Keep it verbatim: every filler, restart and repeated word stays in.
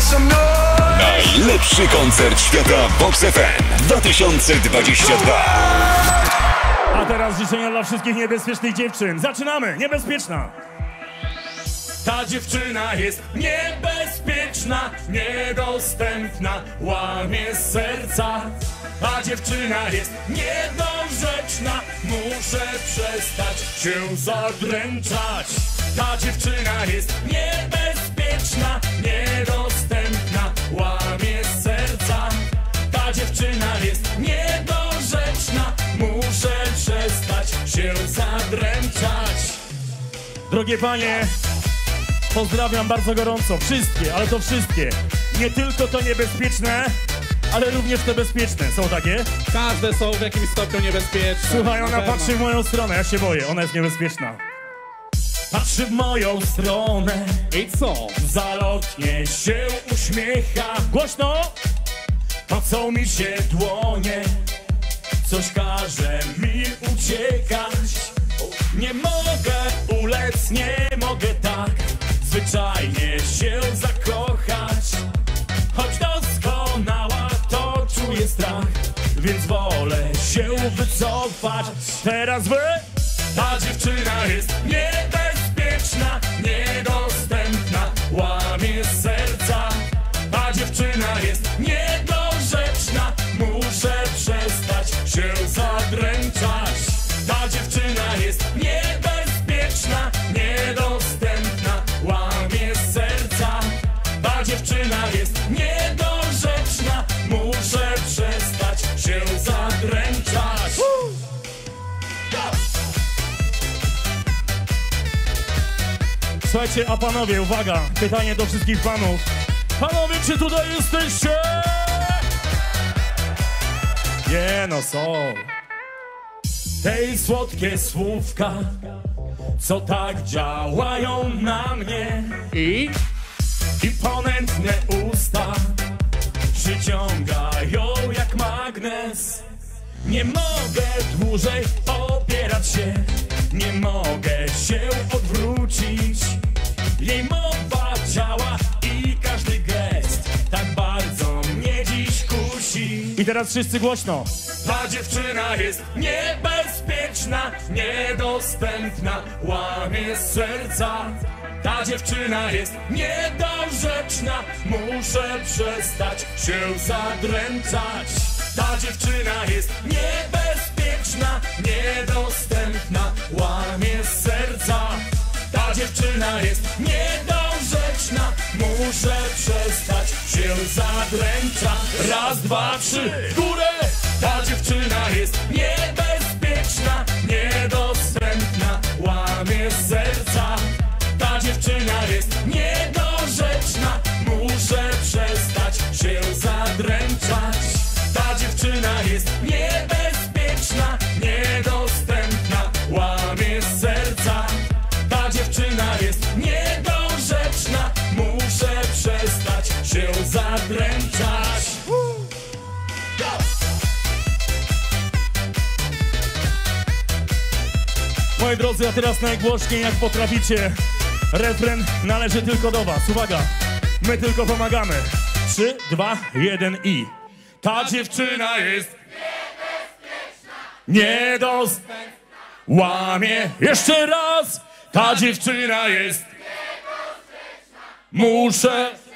Najlepszy koncert świata Vox F M dwa tysiące dwadzieścia dwa. A teraz życzenia dla wszystkich niebezpiecznych dziewczyn. Zaczynamy! Niebezpieczna! Ta dziewczyna jest niebezpieczna, niedostępna, łamie serca. Ta dziewczyna jest niedorzeczna, muszę przestać się zadręczać. Ta dziewczyna jest niebezpieczna, niedostępna, łamie serca. Ta dziewczyna jest niedorzeczna, muszę przestać się zadręczać. Drogie panie, pozdrawiam bardzo gorąco wszystkie, ale to wszystkie. Nie tylko to niebezpieczne, ale również te bezpieczne. Są takie? Każde są w jakimś stopniu niebezpieczne. Słuchaj, ona patrzy w moją stronę, ja się boję, ona jest niebezpieczna. Patrzy w moją stronę i co? Zalotnie się uśmiecha. Głośno! Pocą mi się dłonie, coś każe mi uciekać. Nie mogę ulec, nie mogę tak zwyczajnie się zakochać. Choć doskonała, to czuję strach, więc wolę się wycofać. Teraz wy! Ta dziewczyna jest niebezpieczna, niedostępna, łamie serca. Ta dziewczyna jest niedorzeczna, muszę przestać się zadręczać. Ta dziewczyna jest niebezpieczna, niedostępna, łamie serca. Ta dziewczyna jest niedorzeczna, muszę przestać się zadręczać. Słuchajcie, a panowie, uwaga, pytanie do wszystkich panów. Panowie, czy tutaj jesteście? Nie, no są. Tej słodkie słówka, co tak działają na mnie. I? I ponętne usta przyciągają jak magnes. Nie mogę dłużej opierać się, nie mogę się odwrócić. Jej mowa ciała i każdy gest tak bardzo mnie dziś kusi. I teraz wszyscy głośno. Ta dziewczyna jest niebezpieczna, niedostępna, łamie serca. Ta dziewczyna jest niedorzeczna, muszę przestać się zadręczać. Ta dziewczyna jest niebezpieczna, niedostępna, łamie serca. Ta dziewczyna jest niedorzeczna, muszę przestać się zadręczać. Raz, dwa, trzy, w górę! Ta dziewczyna jest niebezpieczna, niedostępna, łamie serca. Ta dziewczyna jest niedorzeczna, muszę przestać się zadręczać. Ta dziewczyna jest niebezpieczna, niedostępna, łamie serca. Ta dziewczyna jest niedorzeczna, muszę przestać się zadręczać. Moi drodzy, a teraz najgłośniej jak potraficie. Refren należy tylko do was. Uwaga, my tylko pomagamy. Trzy, dwa, jeden i... Ta dziewczyna jest niebezpieczna, niedostępna, łamie. Jeszcze raz! Ta dziewczyna jest niebezpieczna, muszę